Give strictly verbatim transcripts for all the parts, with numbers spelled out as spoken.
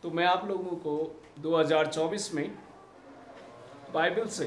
तो मैं आप लोगों को दो हज़ार चौबीस में बाइबल से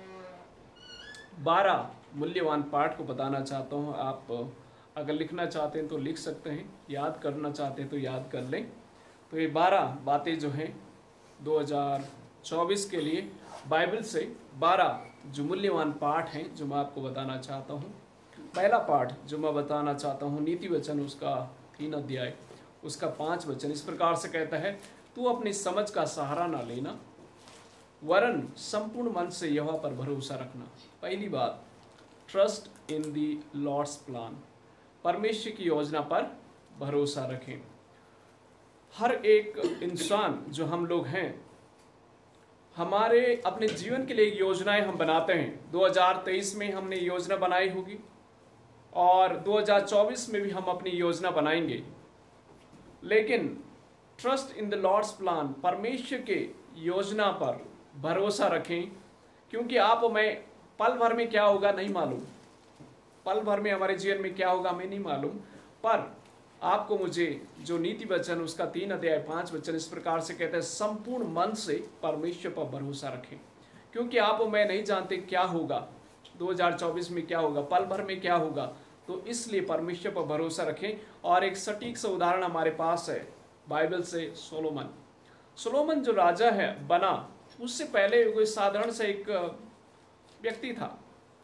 बारह मूल्यवान पाठ को बताना चाहता हूँ। आप अगर लिखना चाहते हैं तो लिख सकते हैं, याद करना चाहते हैं तो याद कर लें। तो ये बारह बातें जो हैं दो हज़ार चौबीस के लिए बाइबल से बारह जो मूल्यवान पाठ हैं जो मैं आपको बताना चाहता हूँ। पहला पाठ जो मैं बताना चाहता हूँ नीति वचन उसका तीन अध्याय उसका पाँच वचन इस प्रकार से कहता है, तू अपनी समझ का सहारा ना लेना वरन संपूर्ण मन से यहोवा पर भरोसा रखना। पहली बात, trust in the Lord's plan, परमेश्वर की योजना पर भरोसा रखें। हर एक इंसान जो हम लोग हैं, हमारे अपने जीवन के लिए योजनाएं हम बनाते हैं। दो हज़ार तेईस में हमने योजना बनाई होगी और दो हज़ार चौबीस में भी हम अपनी योजना बनाएंगे, लेकिन trust in the Lord's plan, परमेश्वर के योजना पर भरोसा रखें, क्योंकि आप और मैं पल भर में क्या होगा नहीं मालूम, पल भर में हमारे जीवन में क्या होगा हमें नहीं मालूम। पर आपको मुझे जो नीति वचन उसका तीन अध्याय पांच वचन इस प्रकार से कहते हैं, संपूर्ण मन से परमेश्वर पर भरोसा रखें, क्योंकि आप और मैं नहीं जानते क्या होगा दो हज़ार चौबीस में, क्या होगा पल भर में क्या होगा। तो इसलिए परमेश्वर पर भरोसा रखें। और एक सटीक सा उदाहरण हमारे पास है बाइबल से, सोलोमन। सोलोमन जो राजा है बना, उससे पहले कोई साधारण सा एक व्यक्ति था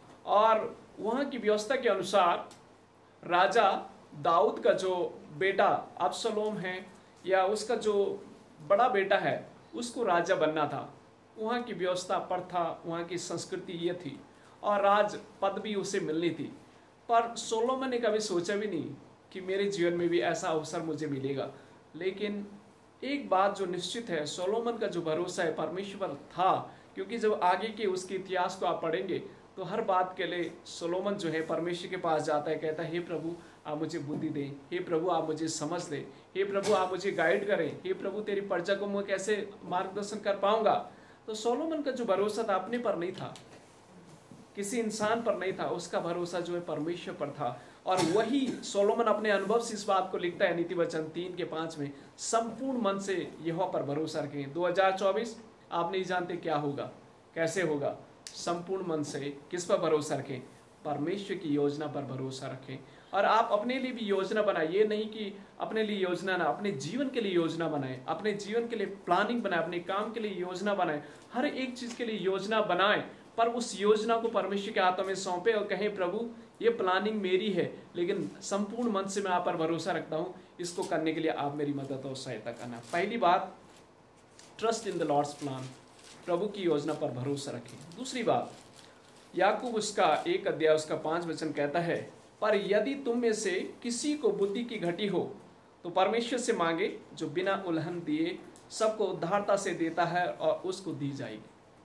और वहाँ की व्यवस्था के अनुसार राजा दाऊद का जो बेटा अब्सलोम है या उसका जो बड़ा बेटा है उसको राजा बनना था। वहाँ की व्यवस्था प्रथा, वहाँ की संस्कृति ये थी और राज पद भी उसे मिलनी थी। पर सोलोमन ने कभी सोचा भी नहीं कि मेरे जीवन में भी ऐसा अवसर मुझे मिलेगा। लेकिन एक बात जो निश्चित है, सोलोमन का जो भरोसा है परमेश्वर पर था, क्योंकि जब आगे के उसके इतिहास को आप पढ़ेंगे तो हर बात के लिए सोलोमन जो है परमेश्वर के पास जाता है, कहता है हे प्रभु आप मुझे बुद्धि दें, हे प्रभु आप मुझे समझ दें, हे प्रभु आप मुझे गाइड करें, हे प्रभु तेरी प्रजा को मैं कैसे मार्गदर्शन कर पाऊंगा। तो सोलोमन का जो भरोसा था अपने पर नहीं था, किसी इंसान पर नहीं था, उसका भरोसा जो है परमेश्वर पर था। और वही सोलोमन अपने अनुभव से इस बात को लिखता है नीति वचन तीन के पांच में, संपूर्ण मन से यहोवा पर भरोसा रखें। दो हज़ार चौबीस आप नहीं जानते क्या होगा, कैसे होगा। संपूर्ण मन से किस पर भरोसा रखें? परमेश्वर की योजना पर भरोसा रखें। और आप अपने लिए भी योजना बनाए, ये नहीं कि अपने लिए योजना ना, अपने जीवन के लिए योजना बनाए, अपने जीवन के लिए प्लानिंग बनाए, अपने काम के लिए योजना बनाए, हर एक चीज के लिए योजना बनाए। पर उस योजना को परमेश्वर के हाथों में सौंपे और कहें प्रभु ये प्लानिंग मेरी है, लेकिन संपूर्ण मन से मैं आप पर भरोसा रखता हूँ, इसको करने के लिए आप मेरी मदद और सहायता करना। पहली बात, trust in the Lord's plan, प्रभु की योजना पर भरोसा रखें। दूसरी बात, याकूब उसका एक अध्याय उसका पांच वचन कहता है, पर यदि तुम में से किसी को बुद्धि की घटी हो तो परमेश्वर से मांगे जो बिना उल्हन दिए सबको उदारता से देता है और उसको दी जाएगी।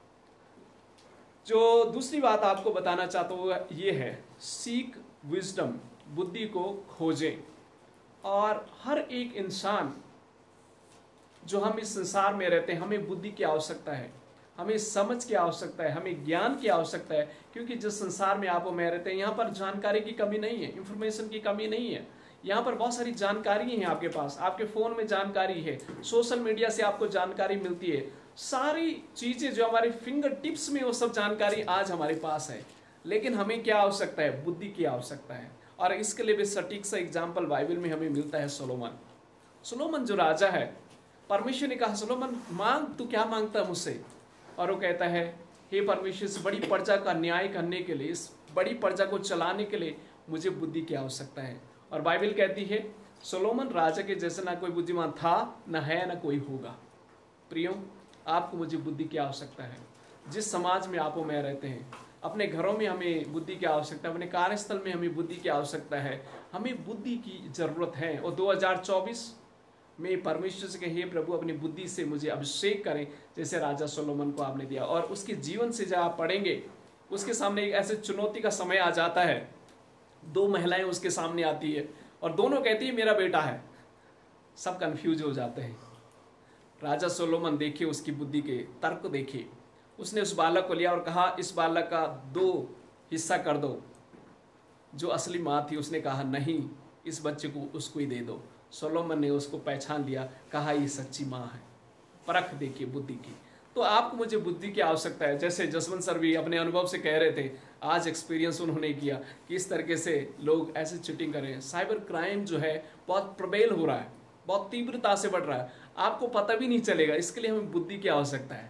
जो दूसरी बात आपको बताना चाहता हूँ ये है, सीक विजडम, बुद्धि को खोजें। और हर एक इंसान जो हम इस संसार में रहते हैं, हमें बुद्धि की आवश्यकता है, हमें समझ की आवश्यकता है, हमें ज्ञान की आवश्यकता है, क्योंकि जिस संसार में आप और मैं रहते हैं यहाँ पर जानकारी की कमी नहीं है, इंफॉर्मेशन की कमी नहीं है। यहाँ पर बहुत सारी जानकारी है आपके पास, आपके फ़ोन में जानकारी है, सोशल मीडिया से आपको जानकारी मिलती है, सारी चीज़ें जो हमारे फिंगर टिप्स में वो सब जानकारी आज हमारे पास है। लेकिन हमें क्या आवश्यकता है? बुद्धि की आवश्यकता है। और इसके लिए भी सटीक सा एग्जाम्पल बाइबल में हमें मिलता है सोलोमन। सोलोमन जो राजा है, परमेश्वर ने कहा सोलोमन मांग, तू क्या मांगता है मुझसे? और वो कहता है हे परमेश्वर, इस बड़ी प्रजा का न्याय करने के लिए, इस बड़ी प्रजा को चलाने के लिए मुझे बुद्धि की आवश्यकता है। और बाइबल कहती है सोलोमन राजा के जैसे ना कोई बुद्धिमान था, ना है, ना कोई होगा। प्रियो, आपको मुझे बुद्धि की आवश्यकता है। जिस समाज में आप और मैं रहते हैं, अपने घरों में हमें बुद्धि की आवश्यकता है, अपने कार्यस्थल में हमें बुद्धि की आवश्यकता है, हमें बुद्धि की जरूरत है। और दो हज़ार चौबीस में परमेश्वर से कहे प्रभु अपनी बुद्धि से मुझे अभिषेक करें, जैसे राजा सोलोमन को आपने दिया। और उसके जीवन से जब आप पढ़ेंगे, उसके सामने एक ऐसे चुनौती का समय आ जाता है, दो महिलाएं उसके सामने आती है और दोनों कहती है मेरा बेटा है। सब कंफ्यूज हो जाते हैं। राजा सोलोमन देखिए उसकी बुद्धि के तर्क देखिए, उसने उस बालक को लिया और कहा इस बालक का दो हिस्सा कर दो। जो असली माँ थी उसने कहा नहीं, इस बच्चे को उसको ही दे दो। सोलोमन ने उसको पहचान लिया, कहा ये सच्ची माँ है। परख देखिए बुद्धि की। तो आपको मुझे बुद्धि की आवश्यकता है। जैसे जसवंत सर भी अपने अनुभव से कह रहे थे, आज एक्सपीरियंस उन्होंने किया कि इस तरीके से लोग ऐसे चीटिंग कर रहे हैं। साइबर क्राइम जो है बहुत प्रबल हो रहा है, बहुत तीव्रता से बढ़ रहा है, आपको पता भी नहीं चलेगा। इसके लिए हमें बुद्धि की आवश्यकता है,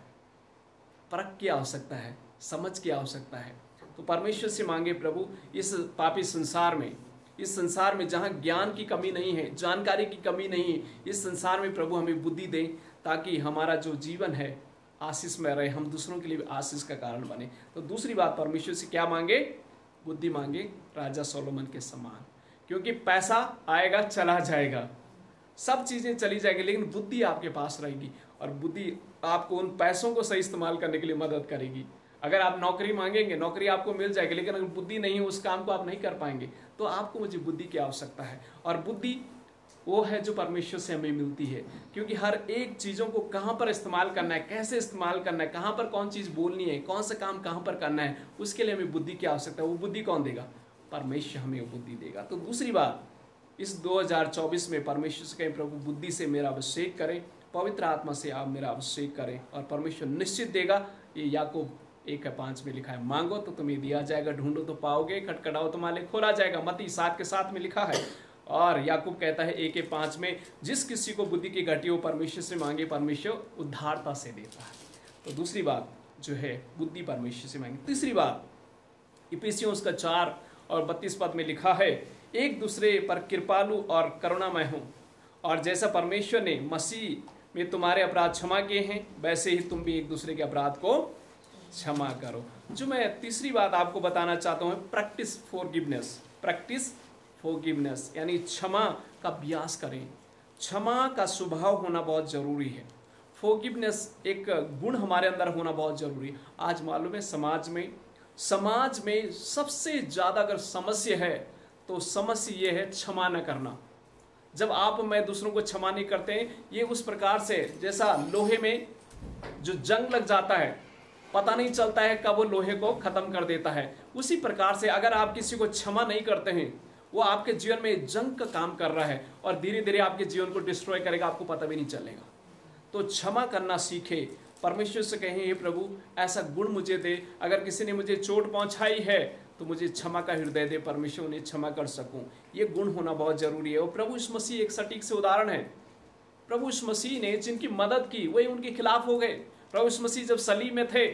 परख की आवश्यकता है, समझ की आवश्यकता है। तो परमेश्वर से मांगे, प्रभु इस पापी संसार में, इस संसार में जहाँ ज्ञान की कमी नहीं है, जानकारी की कमी नहीं है, इस संसार में प्रभु हमें बुद्धि दें, ताकि हमारा जो जीवन है आशीष में रहे, हम दूसरों के लिए भी आशीष का कारण बने। तो दूसरी बात, परमेश्वर से क्या मांगे? बुद्धि मांगे राजा सोलोमन के समान। क्योंकि पैसा आएगा चला जाएगा, सब चीजें चली जाएगी, लेकिन बुद्धि आपके पास रहेगी, और बुद्धि आपको उन पैसों को सही इस्तेमाल करने के लिए मदद करेगी। अगर आप नौकरी मांगेंगे, नौकरी आपको मिल जाएगी, लेकिन अगर बुद्धि नहीं हो, उस काम को आप नहीं कर पाएंगे। तो आपको मुझे बुद्धि की आवश्यकता है, और बुद्धि वो है जो परमेश्वर से हमें मिलती है। क्योंकि हर एक चीज़ों को कहाँ पर इस्तेमाल करना है, कैसे इस्तेमाल करना है, कहाँ पर कौन चीज़ बोलनी है, कौन सा काम कहाँ पर करना है, उसके लिए हमें बुद्धि की आवश्यकता है। वो बुद्धि कौन देगा? परमेश्वर हमें वो बुद्धि देगा। तो दूसरी बात, इस दो हज़ार चौबीस में परमेश्वर से कहें, प्रभु बुद्धि से मेरा अभिषेक करें, पवित्र आत्मा से आप मेरा अभिषेक करें, और परमेश्वर निश्चित देगा। ये याकूब एक पाँच में लिखा है, मांगो तो तुम्हें दिया जाएगा, ढूंढो तो पाओगे, खटखटाओ तो माले खोला जाएगा। मत्ती सात के साथ में लिखा है। और याकूब कहता है एक पाँच में, जिस किसी को बुद्धि की घटी हो परमेश्वर से मांगे, परमेश्वर उद्धारता से देता है। तो दूसरी बात जो है, बुद्धि परमेश्वर से मांगे। तीसरी बात, इफिसियों उसका चार और बत्तीस पद में लिखा है, एक दूसरे पर कृपालु और करुणामय हो, और जैसा परमेश्वर ने मसीह में तुम्हारे अपराध क्षमा किए हैं, वैसे ही तुम भी एक दूसरे के अपराध को क्षमा करो। जो मैं तीसरी बात आपको बताना चाहता हूँ, प्रैक्टिस फॉरगिवनेस। प्रैक्टिस फॉरगिवनेस यानी क्षमा का अभ्यास करें। क्षमा का स्वभाव होना बहुत जरूरी है। फॉरगिवनेस एक गुण हमारे अंदर होना बहुत जरूरी है। आज मालूम है समाज में समाज में सबसे ज्यादा अगर समस्या है तो समस्या ये है क्षमा न करना। जब आप मैं दूसरों को क्षमा नहीं करते हैं, ये उस प्रकार से जैसा लोहे में जो जंग लग जाता है, पता नहीं चलता है कब वो लोहे को खत्म कर देता है। उसी प्रकार से अगर आप किसी को क्षमा नहीं करते हैं, वो आपके जीवन में जंग का काम कर रहा है, और धीरे धीरे आपके जीवन को डिस्ट्रॉय करेगा, आपको पता भी नहीं चलेगा। तो क्षमा करना सीखे। परमेश्वर से कहें, हे प्रभु ऐसा गुण मुझे दे, अगर किसी ने मुझे चोट पहुंचाई है तो मुझे क्षमा का हृदय दे, परमेश्वर उन्हें क्षमा कर सकूं। ये गुण होना बहुत जरूरी है। और प्रभु यीशु मसीह एक सटीक से उदाहरण है। प्रभु यीशु मसीह ने जिनकी मदद की वही उनके खिलाफ हो गए। प्रभु यीशु मसीह जब सलीब में थे,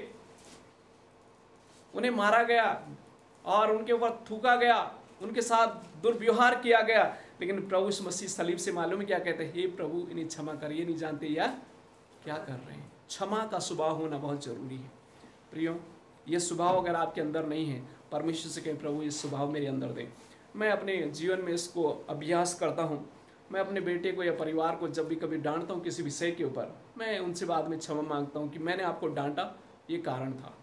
उन्हें मारा गया और उनके ऊपर थूका गया, उनके साथ दुर्व्यवहार किया गया, लेकिन प्रभु यीशु मसीह सलीब से मालूम है क्या कहते हैं? हे प्रभु इन्हें क्षमा कर, ये नहीं जानते यार क्या कर रहे हैं। क्षमा का स्वभाव होना बहुत जरूरी है। प्रियो, ये स्वभाव अगर आपके अंदर नहीं है, परमेश्वर से कहें, प्रभु ये स्वभाव मेरे अंदर दे। मैं अपने जीवन में इसको अभ्यास करता हूँ। मैं अपने बेटे को या परिवार को जब भी कभी डांटता हूँ किसी विषय के ऊपर, मैं उनसे बाद में क्षमा मांगता हूँ कि मैंने आपको डांटा, ये कारण था।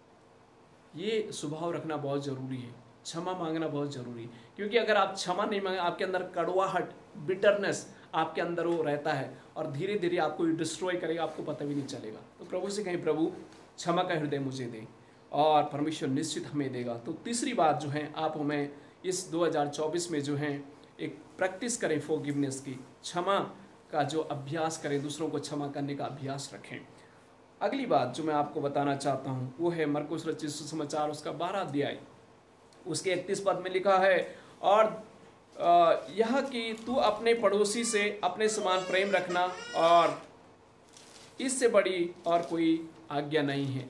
ये स्वभाव रखना बहुत ज़रूरी है, क्षमा मांगना बहुत ज़रूरी है। क्योंकि अगर आप क्षमा नहीं मांगे, आपके अंदर कड़वाहट, बिटरनेस आपके अंदर वो रहता है, और धीरे धीरे आपको डिस्ट्रॉय करेगा, आपको पता भी नहीं चलेगा। तो प्रभु से कहें, प्रभु क्षमा का हृदय मुझे दे, और परमेश्वर निश्चित हमें देगा। तो तीसरी बात जो है, आप हमें इस दो हज़ार चौबीस में जो है एक प्रैक्टिस करें फॉरगिवनेस की, क्षमा का जो अभ्यास करें, दूसरों को क्षमा करने का अभ्यास रखें। अगली बात जो मैं आपको बताना चाहता हूँ वो है मरकुस रचित सुसमाचार उसका बारह अध्याय उसके इकतीस पद में लिखा है, और यह कि तू अपने पड़ोसी से अपने समान प्रेम रखना, और इससे बड़ी और कोई आज्ञा नहीं है।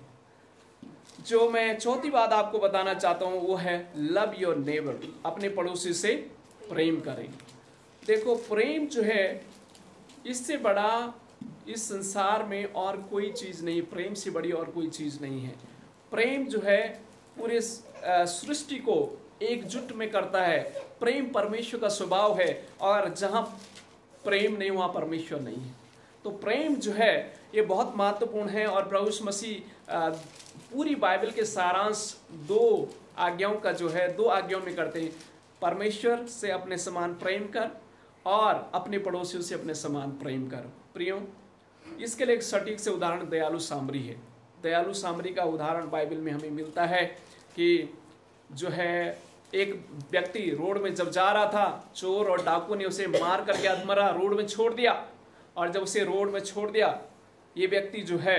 जो मैं चौथी बात आपको बताना चाहता हूँ वो है लव योर नेबर, अपने पड़ोसी से प्रेम करें। देखो, प्रेम जो है इससे बड़ा इस संसार में और कोई चीज़ नहीं, प्रेम से बड़ी और कोई चीज़ नहीं है। प्रेम जो है पूरे सृष्टि को एकजुट में करता है। प्रेम परमेश्वर का स्वभाव है, और जहाँ प्रेम नहीं वहाँ परमेश्वर नहीं है। तो प्रेम जो है ये बहुत महत्वपूर्ण है, और प्रभु यीशु मसीह पूरी बाइबल के सारांश दो आज्ञाओं का जो है दो आज्ञाओं में करते हैं, परमेश्वर से अपने समान प्रेम कर और अपने पड़ोसियों से अपने समान प्रेम कर। प्रियो, इसके लिए एक सटीक से उदाहरण दयालु सामरी है। दयालु सामरी का उदाहरण बाइबल में हमें मिलता है कि जो है एक व्यक्ति रोड में जब जा रहा था, चोर और डाकू ने उसे मार करके अधमरा रोड में छोड़ दिया, और जब उसे रोड में छोड़ दिया ये व्यक्ति जो है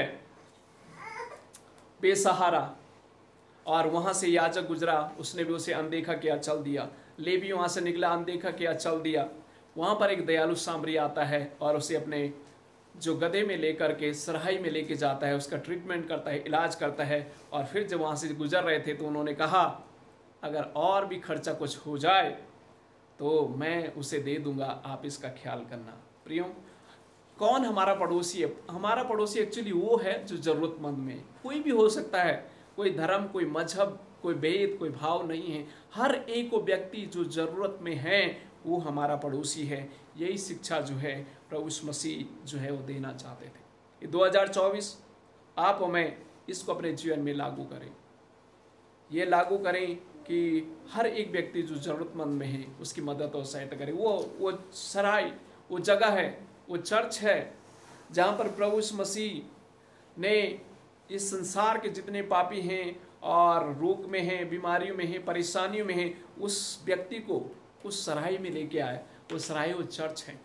बेसहारा, और वहां से याजक गुजरा, उसने भी उसे अनदेखा किया, चल दिया। लेवी वहां से निकला, अनदेखा किया, चल दिया। वहां पर एक दयालु सामरी आता है और उसे अपने जो गधे में लेकर के सराय में लेके जाता है, उसका ट्रीटमेंट करता है, इलाज करता है। और फिर जब वहाँ से गुजर रहे थे तो उन्होंने कहा अगर और भी खर्चा कुछ हो जाए तो मैं उसे दे दूंगा, आप इसका ख्याल करना। प्रियो, कौन हमारा पड़ोसी है? हमारा पड़ोसी एक्चुअली वो है जो ज़रूरतमंद में, कोई भी हो सकता है, कोई धर्म, कोई मजहब, कोई भेद, कोई भाव नहीं है। हर एक वो व्यक्ति जो ज़रूरत में है वो हमारा पड़ोसी है। यही शिक्षा जो है प्रभु यीशु मसीह जो है वो देना चाहते थे। ये दो हज़ार चौबीस आप और मैं इसको अपने जीवन में लागू करें। ये लागू करें कि हर एक व्यक्ति जो ज़रूरतमंद में है उसकी मदद और सहायता करें। वो वो सराय, वो जगह है, वो चर्च है जहाँ पर प्रभु यीशु मसीह ने इस संसार के जितने पापी हैं और रोग में हैं, बीमारियों में हैं, परेशानियों में हैं, उस व्यक्ति को उस सराय में लेके आए। वो सराय वो चर्च है।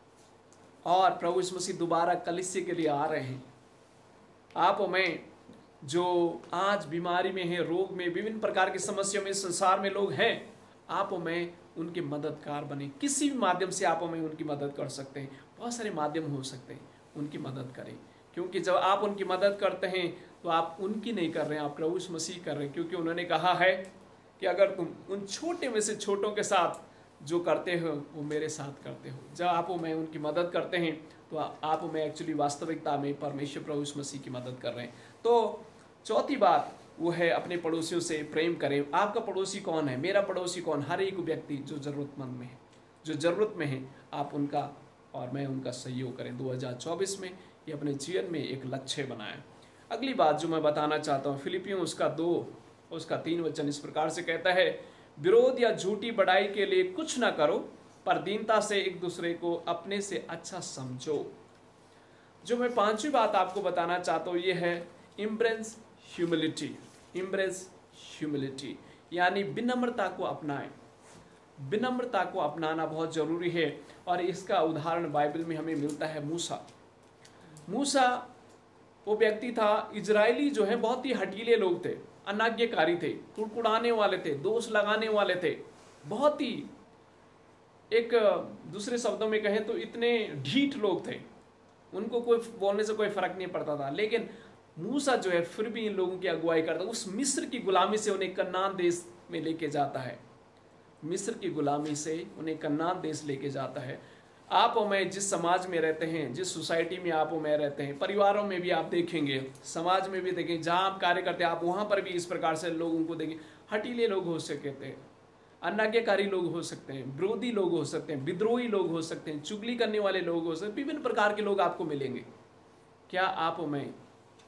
और प्रभु यीशु मसीह दोबारा कलीसिया के लिए आ रहे हैं। आप और मैं जो आज बीमारी में हैं, रोग में, विभिन्न प्रकार की समस्याओं में संसार में लोग हैं, आप और मैं उनके मददगार बने। किसी भी माध्यम से आप और मैं उनकी मदद कर सकते हैं। बहुत सारे माध्यम हो सकते हैं, उनकी मदद करें। क्योंकि जब आप उनकी मदद करते हैं तो आप उनकी नहीं कर रहे हैं, आप प्रभु यीशु मसीह कर रहे हैं। क्योंकि उन्होंने कहा है कि अगर तुम उन छोटे में से छोटों के साथ जो करते हो वो मेरे साथ करते हो। जब आप और मैं उनकी मदद करते हैं तो आप और मैं एक्चुअली वास्तविकता में परमेश्वर प्रभु यीशु मसीह की मदद कर रहे हैं। तो चौथी बात वो है अपने पड़ोसियों से प्रेम करें। आपका पड़ोसी कौन है? मेरा पड़ोसी कौन? हर एक व्यक्ति जो ज़रूरतमंद में है, जो ज़रूरत में है, आप उनका और मैं उनका सहयोग करें। दो हज़ार चौबीस में ये अपने जीवन में एक लक्ष्य बनाएं। अगली बात जो मैं बताना चाहता हूँ, फिलिपियों उसका दो उसका तीन वचन इस प्रकार से कहता है, विरोध या झूठी बड़ाई के लिए कुछ ना करो, पर दीनता से एक दूसरे को अपने से अच्छा समझो। जो मैं पांचवी बात आपको बताना चाहता हूँ ये है इम्ब्रेस ह्यूमिलिटी। इम्ब्रेस ह्यूमिलिटी यानी विनम्रता को अपनाएं। विनम्रता को अपनाना बहुत जरूरी है और इसका उदाहरण बाइबल में हमें मिलता है मूसा। मूसा वो व्यक्ति था, इजरायली जो है बहुत ही हठीले लोग थे, अनाज्ञाकारी थे, कुड़कुड़ाने वाले थे, दोष लगाने वाले थे, बहुत ही एक दूसरे शब्दों में कहें तो इतने ढीठ लोग थे, उनको कोई बोलने से कोई फर्क नहीं पड़ता था। लेकिन मूसा जो है फिर भी इन लोगों की अगुवाई करता, उस मिस्र की गुलामी से उन्हें कनान देश में लेके जाता है। मिस्र की गुलामी से उन्हें कनान देश लेके जाता है। आप और मैं जिस समाज में रहते हैं, जिस सोसाइटी में आप और मैं रहते हैं, परिवारों में भी आप देखेंगे, समाज में भी देखेंगे, जहाँ आप कार्य करते हैं आप वहाँ पर भी इस प्रकार से लोगों को देखें। हठीले लोग हो सकते हैं, अनाज्ञाकारी लोग हो सकते हैं, विरोधी लोग हो सकते हैं, विद्रोही लोग हो सकते हैं, चुगली करने वाले लोग हो सकते हैं, विभिन्न प्रकार के लोग आपको मिलेंगे। क्या आप और मैं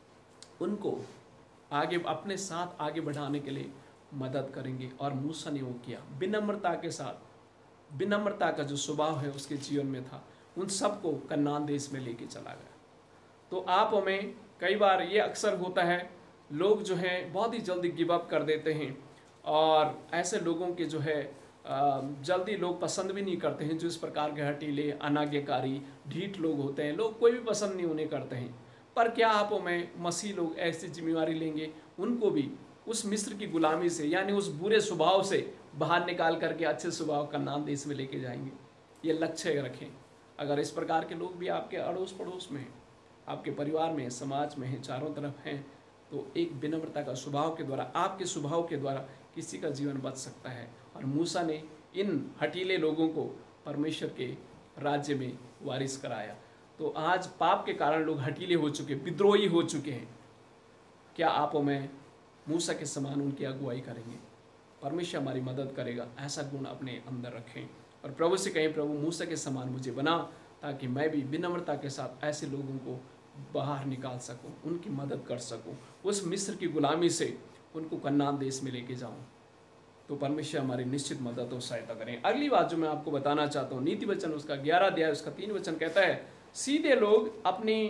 उनको आगे अपने साथ आगे बढ़ाने के लिए मदद करेंगे? और मूसा ने वो किया, विनम्रता के साथ। विनम्रता का जो स्वभाव है उसके जीवन में था, उन सबको कनान देश में लेके चला गया। तो आप और मैं कई बार ये अक्सर होता है, लोग जो हैं बहुत ही जल्दी गिव अप कर देते हैं और ऐसे लोगों के जो है जल्दी लोग पसंद भी नहीं करते हैं। जो इस प्रकार के हटीले, अनाज्ञाकारी, ढीठ लोग होते हैं, लोग कोई भी पसंद नहीं उन्हें करते हैं। पर क्या आप और मैं मसीह लोग ऐसी जिम्मेवारी लेंगे, उनको भी उस मिस्र की गुलामी से यानी उस बुरे स्वभाव से बाहर निकाल करके अच्छे स्वभाव का नाम देश में लेके जाएंगे? ये लक्ष्य रखें। अगर इस प्रकार के लोग भी आपके अड़ोस पड़ोस में हैं, आपके परिवार में, समाज में हैं, चारों तरफ हैं, तो एक विनम्रता का स्वभाव के द्वारा, आपके स्वभाव के द्वारा किसी का जीवन बच सकता है। और मूसा ने इन हटीले लोगों को परमेश्वर के राज्य में वारिस कराया। तो आज पाप के कारण लोग हटीले हो चुके, विद्रोही हो चुके हैं। क्या आप और मैं मूसा के समान उनकी अगुवाई करेंगे? परमेश्वर हमारी मदद करेगा। ऐसा गुण अपने अंदर रखें और प्रभु से कहें, प्रभु मूसा के समान मुझे बना, ताकि मैं भी विनम्रता के साथ ऐसे लोगों को बाहर निकाल सकूं, उनकी मदद कर सकूं, उस मिस्र की गुलामी से उनको कनान देश में लेके जाऊं। तो परमेश्वर हमारी निश्चित मदद और सहायता करें। अगली बात जो मैं आपको बताना चाहता हूँ, नीति वचन उसका ग्यारह अध्याय उसका तीन वचन कहता है, सीधे लोग अपनी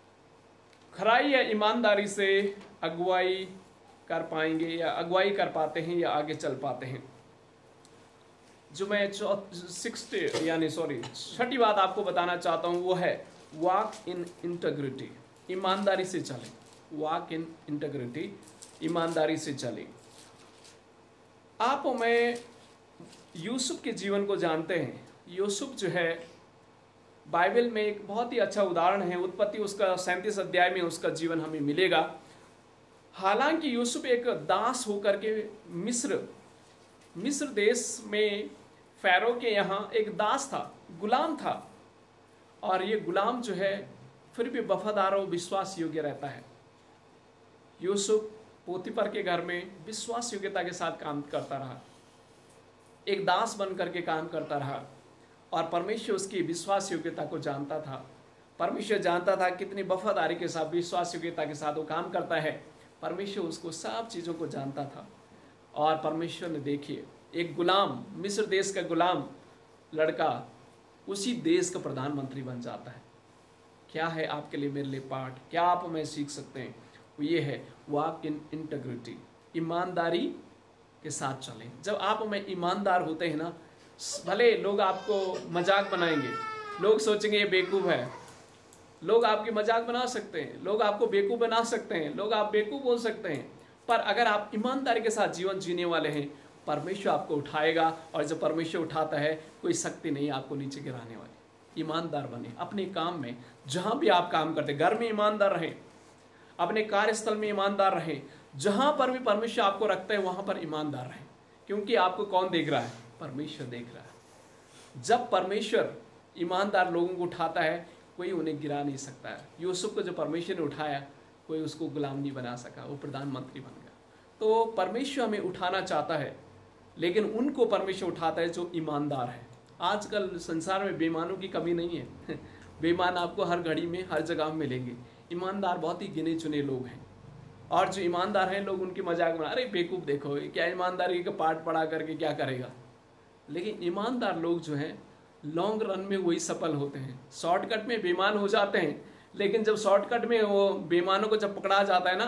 खराई या ईमानदारी से अगुवाई कर पाएंगे या अगुवाई कर पाते हैं या आगे चल पाते हैं। जो मैं सिक्स यानी सॉरी छठी बात आपको बताना चाहता हूं वो है वॉक इन इंटेग्रिटी, ईमानदारी से चले, वॉक इन इंटीग्रिटी, ईमानदारी से चले। आप और मैं यूसुफ के जीवन को जानते हैं। यूसुफ जो है बाइबल में एक बहुत ही अच्छा उदाहरण है। उत्पत्ति उसका सैंतीस अध्याय में उसका जीवन हमें मिलेगा। हालांकि यूसुफ एक दास होकर के मिस्र मिस्र देश में फ़ारो के यहाँ एक दास था, गुलाम था, और ये गुलाम जो है फिर भी वफादार और विश्वास योग्य रहता है। यूसुफ पोतीफर के घर में विश्वास योग्यता के साथ काम करता रहा, एक दास बन करके काम करता रहा, और परमेश्वर उसकी विश्वास योग्यता को जानता था। परमेश्वर जानता था कितनी वफादारी के साथ, विश्वास योग्यता के साथ वो काम करता है। परमेश्वर उसको सब चीज़ों को जानता था। और परमेश्वर ने देखिए, एक गुलाम, मिस्र देश का गुलाम लड़का उसी देश का प्रधानमंत्री बन जाता है। क्या है आपके लिए, मेरे लिए पाठ, क्या आप हमें सीख सकते हैं? वो ये है, वॉक इन इंटीग्रिटी, ईमानदारी के साथ चलें। जब आप हमें ईमानदार होते हैं ना, भले लोग आपको मजाक बनाएंगे, लोग सोचेंगे ये बेवकूफ़ है, लोग आपकी मजाक बना सकते हैं, लोग आपको बेवकूफ़ बना सकते हैं, लोग आप बेवकूफ़ बोल सकते हैं, पर अगर आप ईमानदारी के साथ जीवन जीने वाले हैं, परमेश्वर आपको उठाएगा। और जब परमेश्वर उठाता है, कोई शक्ति नहीं आपको नीचे गिराने वाली। ईमानदार बने अपने काम में, जहाँ भी आप काम करते, घर में ईमानदार रहें, अपने कार्यस्थल में ईमानदार रहें, जहाँ पर भी परमेश्वर आपको रखता है वहाँ पर ईमानदार रहें। क्योंकि आपको कौन देख रहा है? परमेश्वर देख रहा है। जब परमेश्वर ईमानदार लोगों को उठाता है, कोई उन्हें गिरा नहीं सकता है। यूसुफ को जो परमेश्वर ने उठाया, कोई उसको गुलाम नहीं बना सका, वो प्रधानमंत्री बन गया। तो परमेश्वर हमें उठाना चाहता है, लेकिन उनको परमेश्वर उठाता है जो ईमानदार है। आजकल संसार में बेईमानों की कमी नहीं है। बेईमान आपको हर घड़ी में, हर जगह मिलेंगे। ईमानदार बहुत ही गिने चुने लोग हैं, और जो ईमानदार हैं लोग उनकी मजाक बना, अरे बेवकूफ़ देखो, क्या ईमानदारी का पाठ पढ़ा करके क्या करेगा। लेकिन ईमानदार लोग जो हैं लॉन्ग रन में वही सफल होते हैं। शॉर्टकट में बेईमान हो जाते हैं, लेकिन जब शॉर्टकट में वो बेईमानों को जब पकड़ा जाता है ना,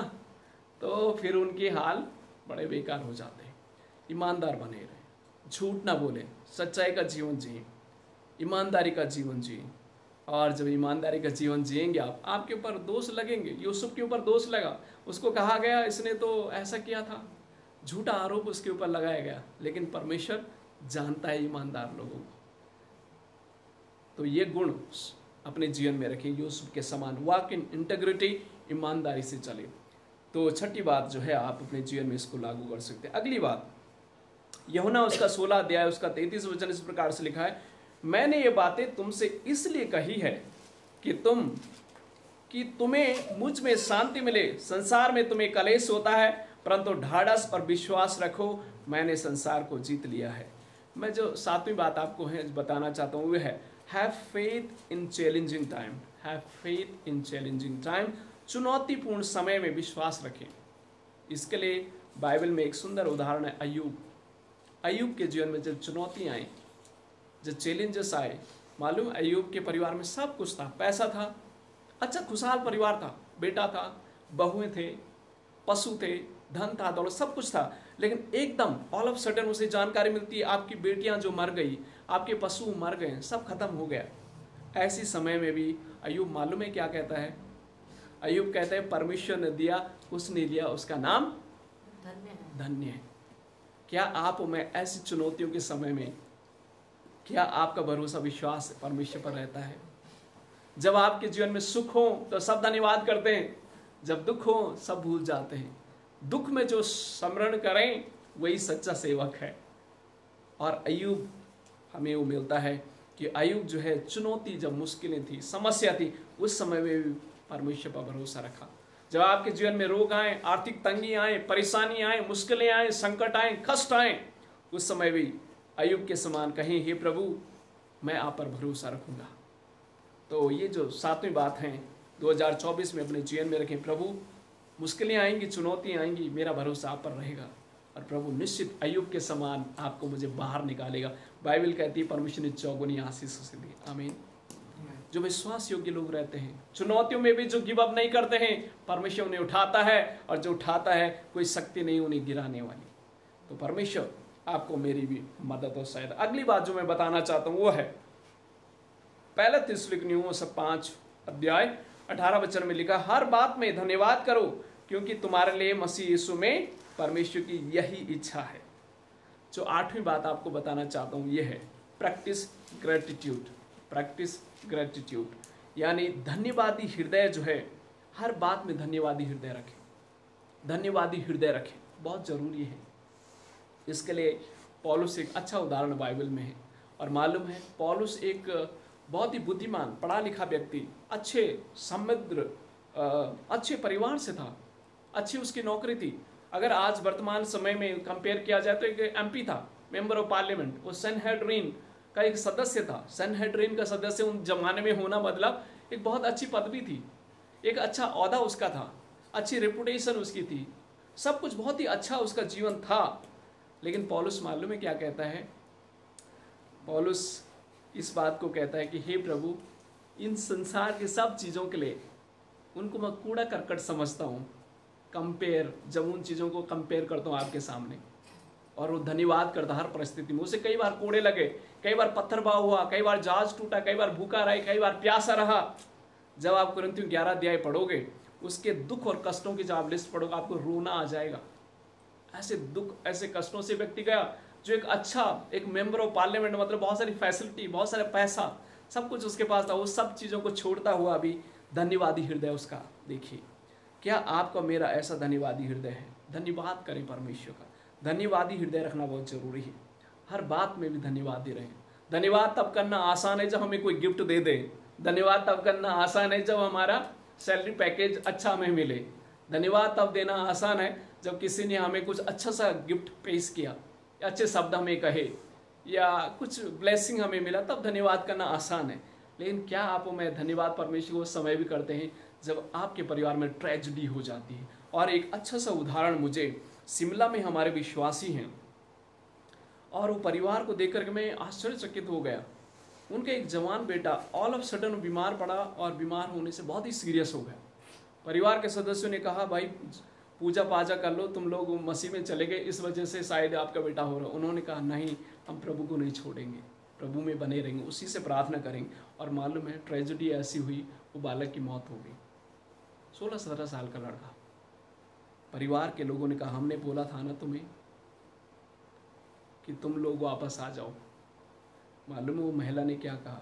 तो फिर उनके हाल बड़े बेकार हो जाते हैं। ईमानदार बने रहें, झूठ ना बोलें, सच्चाई का जीवन जिए, ईमानदारी का जीवन जिए। और जब ईमानदारी का जीवन जिएंगे आप, आपके ऊपर दोष लगेंगे। यूसुफ के ऊपर दोष लगा, उसको कहा गया इसने तो ऐसा किया था, झूठा आरोप उसके ऊपर लगाया गया, लेकिन परमेश्वर जानता है ईमानदार लोगों को। तो ये गुण अपने जीवन में रखें, यूसुफ के समान, वॉक इन इंटीग्रिटी, ईमानदारी से चले। तो छठी बात जो है, आप अपने जीवन में इसको लागू कर सकते हैं। अगली बात, यूहन्ना उसका सोलह अध्याय उसका तैंतीस वचन इस प्रकार से लिखा है, मैंने ये बातें तुमसे इसलिए कही है कि तुम कि तुम्हें मुझ में शांति मिले। संसार में तुम्हें कलेश होता है, परंतु ढाढ़स और विश्वास रखो, मैंने संसार को जीत लिया है। मैं जो सातवीं बात आपको है बताना चाहता हूँ वो है, have faith in challenging time. Have faith in challenging time, चुनौतीपूर्ण समय में विश्वास रखें। इसके लिए बाइबल में एक सुंदर उदाहरण है अय्यूब। अय्यूब के जीवन में जब चुनौतियाँ आई, जब चैलेंजेस आए, मालूम अय्यूब के परिवार में सब कुछ था, पैसा था, अच्छा खुशहाल परिवार था, बेटा था, बहुएं थे, पशु थे, धन था, दौलत, सब कुछ था। लेकिन एकदम ऑल ऑफ सडन उसे जानकारी मिलती है, आपकी बेटियां जो मर गई, आपके पशु मर गए, सब खत्म हो गया। ऐसी समय में भी अय्यूब मालूम है क्या कहता है? अय्यूब कहता है, परमेश्वर ने दिया, उसने लिया, उसका नाम धन्य है। धन्य है। क्या आप में ऐसी चुनौतियों के समय में क्या आपका भरोसा, विश्वास परमेश्वर पर रहता है? जब आपके जीवन में सुख हो तो सब धन्यवाद करते हैं, जब दुख हो सब भूल जाते हैं। दुख में जो स्मरण करें वही सच्चा सेवक है। और अय्यूब हमें वो मिलता है कि अय्यूब जो है, चुनौती जब मुश्किलें थी, समस्या थी, उस समय में भी परमेश्वर पर भरोसा रखा। जब आपके जीवन में रोग आए, आर्थिक तंगी आए, परेशानी आए, मुश्किलें आए, संकट आए, कष्ट आए, उस समय भी अय्यूब के समान कहें, हे प्रभु मैं आप पर भरोसा रखूंगा। तो ये जो सातवीं बात है दो हज़ार चौबीस में अपने जीवन में रखें, प्रभु मुश्किलें आएंगी, चुनौतियाँ आएंगी, मेरा भरोसा आप पर रहेगा, और प्रभु निश्चित अय्यूब के समान आपको मुझे बाहर निकालेगा। बाइबल कहती है परमेश्वर ने चौगुनी आशीष से दी। आमीन। जो विश्वास योग्य लोग रहते हैं, चुनौतियों में भी जो गिव अप नहीं करते हैं, परमेश्वर उन्हें उठाता है, और जो उठाता है कोई शक्ति नहीं उन्हें गिराने वाली। तो परमेश्वर आपको मेरी भी मदद और सहायता। अगली बात जो मैं बताना चाहता हूँ वो है पहला थिस्सलुनीकियों सब पाँच अध्याय अठारह वचन में लिखा, हर बात में धन्यवाद करो क्योंकि तुम्हारे लिए मसीह यीशु में परमेश्वर की यही इच्छा है। जो आठवीं बात आपको बताना चाहता हूँ ये है प्रैक्टिस ग्रेटिट्यूड। प्रैक्टिस ग्रेटिट्यूड यानी धन्यवादी हृदय जो है, हर बात में धन्यवादी हृदय रखें। धन्यवादी हृदय रखें, बहुत जरूरी है। इसके लिए पौलुस एक अच्छा उदाहरण बाइबल में है, और मालूम है पौलुस एक बहुत ही बुद्धिमान पढ़ा लिखा व्यक्ति, अच्छे समृद्ध अच्छे परिवार से था, अच्छी उसकी नौकरी थी। अगर आज वर्तमान समय में कंपेयर किया जाए तो एक एमपी था, मेंबर ऑफ पार्लियामेंट, वो सनहेड्रिन का एक सदस्य था। सनहेड्रिन का सदस्य उन जमाने में होना मतलब एक बहुत अच्छी पदवी थी, एक अच्छा औहदा उसका था, अच्छी रेपुटेशन उसकी थी, सब कुछ बहुत ही अच्छा उसका जीवन था। लेकिन पौलुस मालूम है क्या कहता है? पौलुस इस बात को कहता है कि हे प्रभु, इन संसार के सब चीज़ों के लिए उनको मैं कूड़ा करकट समझता हूँ, कंपेयर जब उन चीज़ों को कंपेयर करता हूँ आपके सामने। और वो धन्यवाद करता हर परिस्थिति में। उसे कई बार कोड़े लगे, कई बार पत्थर भाव हुआ, कई बार जहाज टूटा, कई बार भूखा रहा, कई बार प्यासा रहा। जब आप कुरिन्थियों ग्यारह अध्याय पढ़ोगे, उसके दुख और कष्टों की जब आप लिस्ट पढ़ोगे, आपको रोना आ जाएगा। ऐसे दुख ऐसे कष्टों से व्यक्ति गया जो एक अच्छा एक मेंबर ऑफ पार्लियामेंट, मतलब बहुत सारी फैसिलिटी, बहुत सारे पैसा, सब कुछ उसके पास था, वो सब चीज़ों को छोड़ता हुआ भी धन्यवादी हृदय उसका। देखिए, क्या आपका मेरा ऐसा धन्यवादी हृदय है? धन्यवाद करें परमेश्वर का। धन्यवादी हृदय रखना बहुत जरूरी है। हर बात में भी धन्यवादी रहें। धन्यवाद तब करना आसान है जब हमें कोई गिफ्ट दे दे। धन्यवाद तब करना आसान है जब हमारा सैलरी पैकेज अच्छा हमें मिले। धन्यवाद तब देना आसान है जब किसी ने हमें कुछ अच्छा सा गिफ्ट पेश किया, अच्छे शब्द हमें कहे, या कुछ ब्लेसिंग हमें मिला, तब धन्यवाद करना आसान है। लेकिन क्या आप मैं धन्यवाद परमेश्वर को समय भी करते हैं जब आपके परिवार में ट्रेजेडी हो जाती है? और एक अच्छा सा उदाहरण मुझे शिमला में हमारे विश्वासी हैं, और वो परिवार को देख करके मैं आश्चर्यचकित हो गया। उनका एक जवान बेटा ऑल ऑफ सडन बीमार पड़ा, और बीमार होने से बहुत ही सीरियस हो गया। परिवार के सदस्यों ने कहा, भाई पूजा पाजा कर लो, तुम लोग मसीह में चले गए, इस वजह से शायद आपका बेटा हो रहा। उन्होंने कहा, नहीं, हम प्रभु को नहीं छोड़ेंगे, प्रभु में बने रहेंगे, उसी से प्रार्थना करेंगे। और मालूम है ट्रेजेडी ऐसी हुई, वो बालक की मौत हो गई। सोलह सत्रह साल का लड़का। परिवार के लोगों ने कहा, हमने बोला था ना तुम्हें कि तुम लोग वापस आ जाओ। मालूम है वो महिला ने क्या कहा?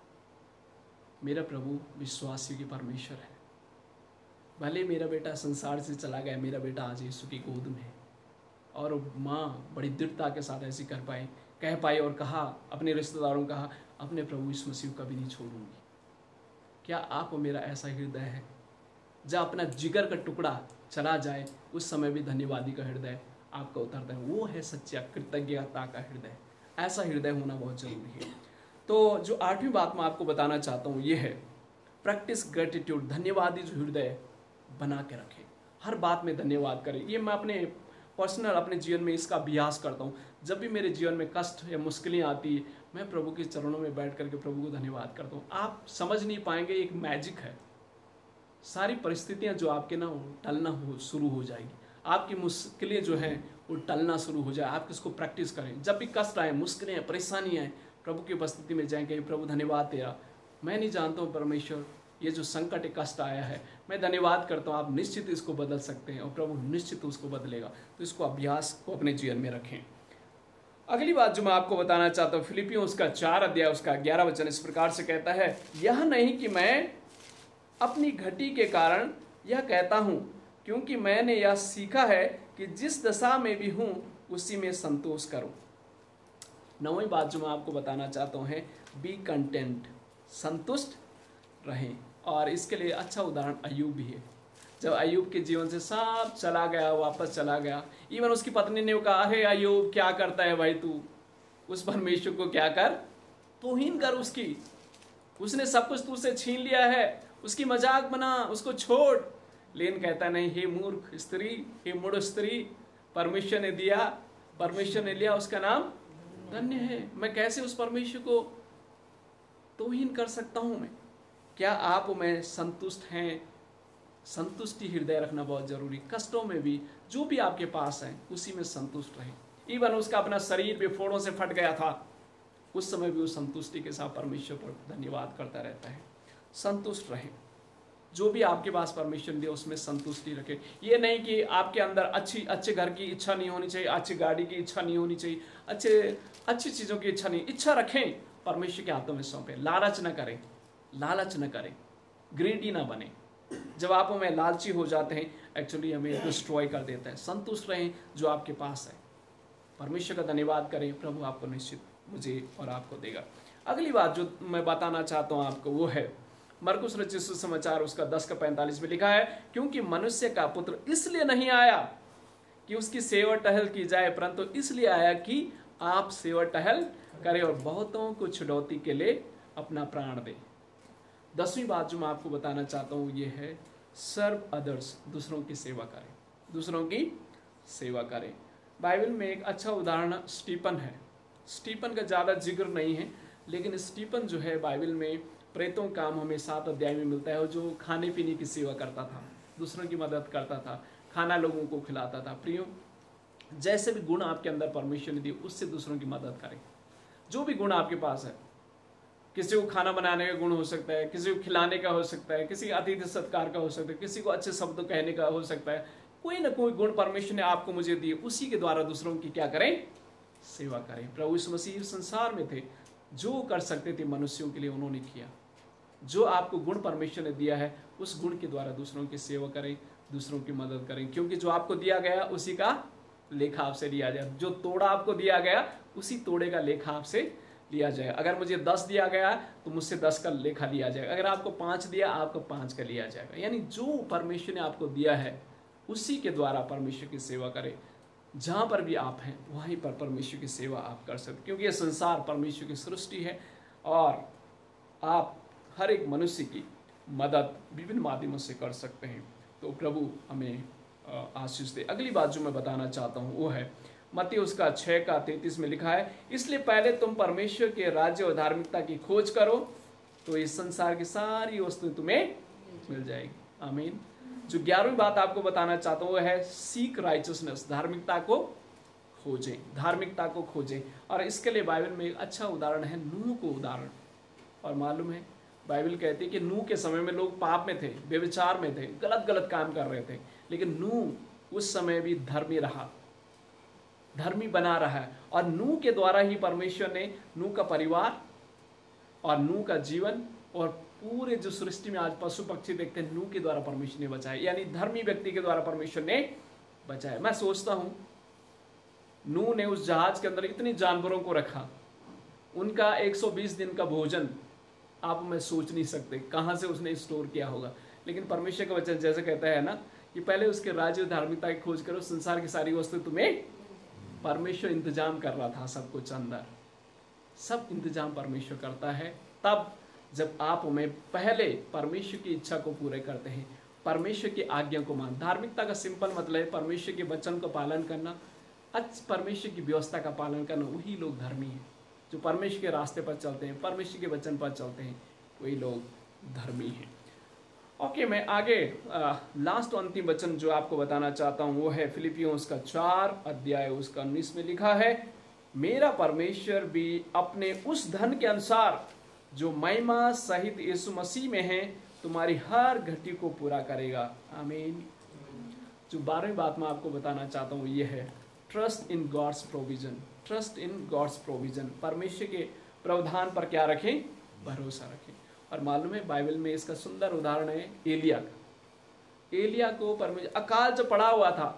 मेरा प्रभु विश्वासियों की परमेश्वर है। भले मेरा बेटा संसार से चला गया, मेरा बेटा आज यीशु की गोद में है। और माँ बड़ी दृढ़ता के साथ ऐसी कर पाए कह पाई और कहा, अपने रिश्तेदारों कहा, अपने प्रभु यीशु मसीह को कभी नहीं छोड़ूंगी। क्या आप मेरा ऐसा हृदय है? जब अपना जिगर का टुकड़ा चला जाए, उस समय भी धन्यवादी का हृदय आपका उतरता है। वो है सच्चा कृतज्ञता का हृदय। ऐसा हृदय होना बहुत जरूरी है। तो जो आठवीं बात मैं आपको बताना चाहता हूँ ये है प्रैक्टिस ग्रेटिट्यूड। धन्यवादी जो हृदय बना के रखें, हर बात में धन्यवाद करें। ये मैं अपने पर्सनल अपने जीवन में इसका अभ्यास करता हूँ। जब भी मेरे जीवन में कष्ट या मुश्किलें आती है, मैं प्रभु के चरणों में बैठ करके प्रभु को धन्यवाद करता हूँ। आप समझ नहीं पाएंगे, एक मैजिक है। सारी परिस्थितियाँ जो आपके ना टलना हो शुरू हो जाएगी, आपकी मुश्किलें जो हैं वो टलना शुरू हो जाए। आप इसको प्रैक्टिस करें। जब भी कष्ट आए, मुश्किलें आए, परेशानियाँ आए, प्रभु की उपस्थिति में जाएंगे, प्रभु धन्यवाद तेरा, मैं नहीं जानता हूँ परमेश्वर ये जो संकट कष्ट आया है, मैं धन्यवाद करता हूँ। आप निश्चित इसको बदल सकते हैं और प्रभु निश्चित उसको बदलेगा। तो इसको अभ्यास को अपने जीवन में रखें। अगली बात जो मैं आपको बताना चाहता हूँ, फिलिपियों उसका चार अध्याय उसका ग्यारह वचन इस प्रकार से कहता है, यह नहीं कि मैं अपनी घटी के कारण यह कहता हूँ, क्योंकि मैंने यह सीखा है कि जिस दशा में भी हूँ उसी में संतोष करूँ। नौवीं बात जो मैं आपको बताना चाहता हूँ है बी कंटेंट, संतुष्ट रहें। और इसके लिए अच्छा उदाहरण अय्यूब भी है। जब अय्यूब के जीवन से सब चला गया, वापस चला गया, इवन उसकी पत्नी ने कहा, अरे अय्यूब क्या करता है भाई तू, उस परमेश्वर को क्या कर, तौहीन कर उसकी, उसने सब कुछ तुझसे छीन लिया है, उसकी मजाक बना, उसको छोड़। लेकिन कहता नहीं, हे मूर्ख स्त्री, हे मूढ़ स्त्री, परमेश्वर ने दिया, परमेश्वर ने लिया, उसका नाम धन्य है। मैं कैसे उस परमेश्वर को तौहीन कर सकता हूं? मैं क्या आप में संतुष्ट हैं? संतुष्टि हृदय रखना बहुत जरूरी। कष्टों में भी जो भी आपके पास है उसी में संतुष्ट रहें। इवन उसका अपना शरीर भी फोड़ों से फट गया था, उस समय भी उस संतुष्टि के साथ परमेश्वर पर धन्यवाद करता रहता है। संतुष्ट रहें। जो भी आपके पास परमिशन दिया उसमें संतुष्टि रखें। ये नहीं कि आपके अंदर अच्छी अच्छे घर की इच्छा नहीं होनी चाहिए, अच्छी गाड़ी की इच्छा नहीं होनी चाहिए, अच्छे अच्छी चीज़ों की इच्छा नहीं, इच्छा रखें, परमेश्वर के हाथों में सौंपें। लालच न करें, लालच न करें, ग्रीडी ना बने। जब आप हमें लालची हो जाते हैं, एक्चुअली हमें डिस्ट्रॉय कर देता है। संतुष्ट रहें जो आपके पास है, परमेश्वर का धन्यवाद करें, प्रभु आपको निश्चित मुझे और आपको देगा। अगली बात जो मैं बताना चाहता हूँ आपको वो है मरकुस रचित सुसमाचार उसका दस का पैंतालीस में लिखा है, क्योंकि मनुष्य का पुत्र इसलिए नहीं आया कि उसकी सेवा टहल की जाए, परंतु इसलिए आया कि आप सेवा टहल करें और बहुतों को छुड़ौती के लिए अपना प्राण दें। दसवीं बात जो मैं आपको बताना चाहता हूँ ये है सर्व अदर्स, दूसरों की सेवा करें, दूसरों की सेवा करें। बाइबल में एक अच्छा उदाहरण स्टीफन है। स्टीफन का ज़्यादा जिक्र नहीं है, लेकिन स्टीफन जो है बाइबल में प्रेतों का काम हमें सात अध्याय में मिलता है, जो खाने पीने की सेवा करता था, दूसरों की मदद करता था, खाना लोगों को खिलाता था। प्रियो, जैसे भी गुण आपके अंदर परमेश्वर ने दिए उससे दूसरों की मदद करें। जो भी गुण आपके पास है, किसी को खाना बनाने का गुण हो सकता है, किसी को खिलाने का हो सकता है, किसी अतिथि सत्कार का हो सकता है, किसी को अच्छे शब्द कहने का हो सकता है, कोई ना कोई गुण परमेश्वर ने आपको मुझे दिए, उसी के द्वारा दूसरों की क्या करें, सेवा करें। प्रभु यीशु मसीह संसार में थे, जो कर सकते थे मनुष्यों के लिए उन्होंने किया। जो आपको गुण परमेश्वर ने दिया है उस गुण के द्वारा दूसरों की सेवा करें, दूसरों की मदद करें, क्योंकि जो आपको दिया गया उसी का लेखा आपसे लिया जाए। जो तोड़ा आपको दिया गया उसी तोड़े का लेखा आपसे लिया जाए। अगर मुझे दस दिया गया तो मुझसे दस का लेखा लिया जाएगा, अगर आपको पाँच दिया आपको पाँच का लिया जाएगा। यानी जो परमेश्वर ने आपको दिया है उसी के द्वारा परमेश्वर की सेवा करें। जहाँ पर भी आप हैं वहीं पर परमेश्वर की सेवा आप कर सकते, क्योंकि ये संसार परमेश्वर की सृष्टि है और आप हर एक मनुष्य की मदद विभिन्न माध्यमों से कर सकते हैं। तो प्रभु हमें आशीष दे। अगली बात जो मैं बताना चाहता हूँ वो है मत्ती उसका छः का तैंतीस में लिखा है, इसलिए पहले तुम परमेश्वर के राज्य और धार्मिकता की खोज करो तो इस संसार की सारी वस्तुएं तुम्हें मिल जाएगी। आमीन। जो ग्यारहवीं बात आपको बताना चाहता हूँ वो है सीक राइचसनेस, धार्मिकता को खोजें, धार्मिकता को खोजें। और इसके लिए बाइबल में एक अच्छा उदाहरण है नूह को उदाहरण। और मालूम है बाइबल कहती है कि नूह के समय में लोग पाप में थे, व्यभिचार में थे, गलत गलत काम कर रहे थे, लेकिन नूह उस समय भी धर्मी रहा, धर्मी बना रहा है। और नूह के द्वारा ही परमेश्वर ने नूह का परिवार और नूह का जीवन और पूरे जो सृष्टि में आज पशु पक्षी देखते हैं, नूह के द्वारा परमेश्वर ने बचाया, यानी धर्मी व्यक्ति के द्वारा परमेश्वर ने बचाया। मैं सोचता हूं नूह ने उस जहाज के अंदर इतने जानवरों को रखा, उनका एक सौ बीस दिन का भोजन आप मैं सोच नहीं सकते कहां से उसने स्टोर किया होगा। लेकिन परमेश्वर का वचन जैसे कहता है ना कि पहले उसके राज्य धार्मिकता की खोज करो, संसार की सारी वस्तु तुम्हें, परमेश्वर इंतजाम कर रहा था सब कुछ अंदर, सब इंतजाम परमेश्वर करता है तब जब आप हमें पहले परमेश्वर की इच्छा को पूरे करते हैं, परमेश्वर की आज्ञा को मान। धार्मिकता का सिंपल मतलब है परमेश्वर के वचन का पालन करना, अच्छ परमेश्वर की व्यवस्था का पालन करना। वही लोग धर्मी हैं जो परमेश्वर के रास्ते पर चलते हैं, परमेश्वर के वचन पर चलते हैं, वही लोग धर्मी हैं। ओके, मैं आगे आ, लास्ट अंतिम वचन जो आपको बताना चाहता हूँ वो है फिलिपियों उसका चार अध्याय उसका उन्नीस में लिखा है, मेरा परमेश्वर भी अपने उस धन के अनुसार जो महिमा सहित यीशु मसीह में है तुम्हारी हर घटी को पूरा करेगा। आमीन। जो बारहवीं बात मैं आपको बताना चाहता हूँ ये है trust in God's provision. Trust in God's provision, परमेश्वर के प्रावधान पर क्या रखें, भरोसा रखें। और मालूम है बाइबल में इसका सुंदर उदाहरण है एलिया का। एलिया को परमेश्वर, अकाल जो पड़ा हुआ था,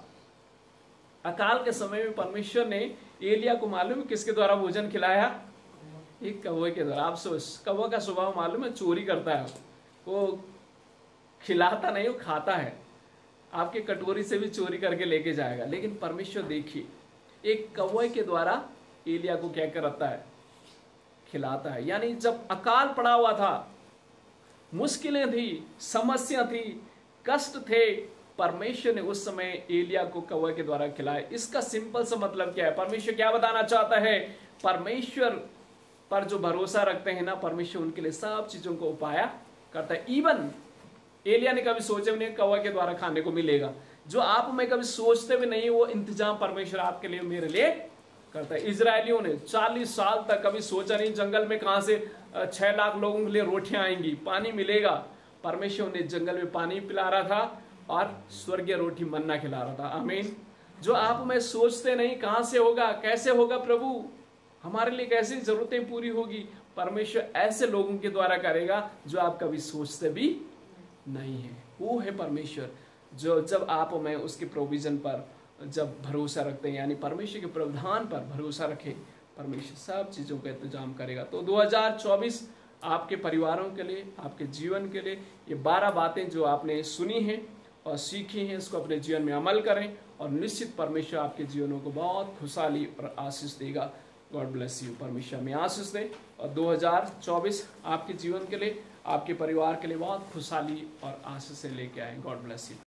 अकाल के समय में परमेश्वर ने एलिया को मालूम है किसके द्वारा भोजन खिलाया, एक कौवे के द्वारा। आप सोच, कौवा का स्वभाव मालूम है चोरी करता है, वो खिलाता नहीं, वो खाता है, आपके कटोरी से भी चोरी करके लेके जाएगा। लेकिन परमेश्वर देखिए एक कौवे के द्वारा एलिया को क्या करता है, खिलाता है। यानी जब अकाल पड़ा हुआ था, मुश्किलें थी, समस्या थी, कष्ट थे, परमेश्वर ने उस समय एलिया को कौवे के द्वारा खिलाया। इसका सिंपल सा मतलब क्या है, परमेश्वर क्या बताना चाहता है, परमेश्वर पर जो भरोसा रखते हैं ना, परमेश्वर उनके लिए सब चीजों को उपाय करता है। इवन एलिया ने कभी सोचे नहीं कौवा के द्वारा खाने को मिलेगा, जो आप में कभी सोचते भी नहीं, वो इंतजाम परमेश्वर आपके लिए मेरे लिए करता है। इजरायलियों ने चालीस साल तक कभी सोचा नहीं जंगल में कहां से छह लाख लोगों के लिए रोटियां आएंगी, पानी मिलेगा, परमेश्वर उन्हें जंगल में पानी पिला रहा था और स्वर्गीय रोटी मन्ना खिला रहा था। आमीन। जो आप मैं सोचते नहीं कहां से होगा, कैसे होगा प्रभु, हमारे लिए कैसी जरूरतें पूरी होगी, परमेश्वर ऐसे लोगों के द्वारा करेगा जो आप कभी सोचते भी नहीं है। वो है परमेश्वर जो जब आप मैं उसके प्रोविजन पर जब भरोसा रखते हैं, यानी परमेश्वर के प्रावधान पर भरोसा रखें, परमेश्वर सब चीजों का इंतजाम करेगा। तो दो हज़ार चौबीस आपके परिवारों के लिए, आपके जीवन के लिए, ये बारह बातें जो आपने सुनी हैं और सीखी हैं, इसको अपने जीवन में अमल करें और निश्चित परमेश्वर आपके जीवनों को बहुत खुशहाली और आशीष देगा। God bless you. परमेश्वर में आशीष दे और दो हज़ार चौबीस आपके जीवन के लिए, आपके परिवार के लिए बहुत खुशहाली और आशीष से लेके आए। God bless you.